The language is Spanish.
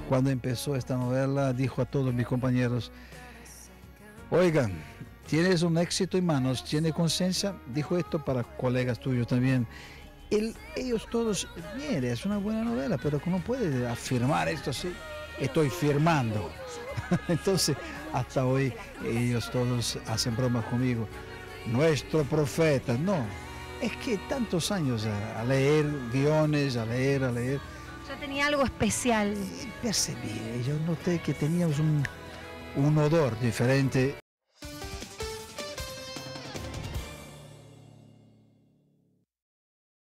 cuando empezó esta novela, dijo a todos mis compañeros, oigan, tienes un éxito en manos, ¿tiene conciencia? Dijo esto para colegas tuyos también. Ellos todos, mire, es una buena novela, pero no puede afirmar esto así. Estoy firmando. Entonces, hasta hoy ellos todos hacen bromas conmigo. Nuestro profeta, no. Es que tantos años a leer guiones, a leer. Ya tenía algo especial. Y percibí, yo noté que teníamos un odor diferente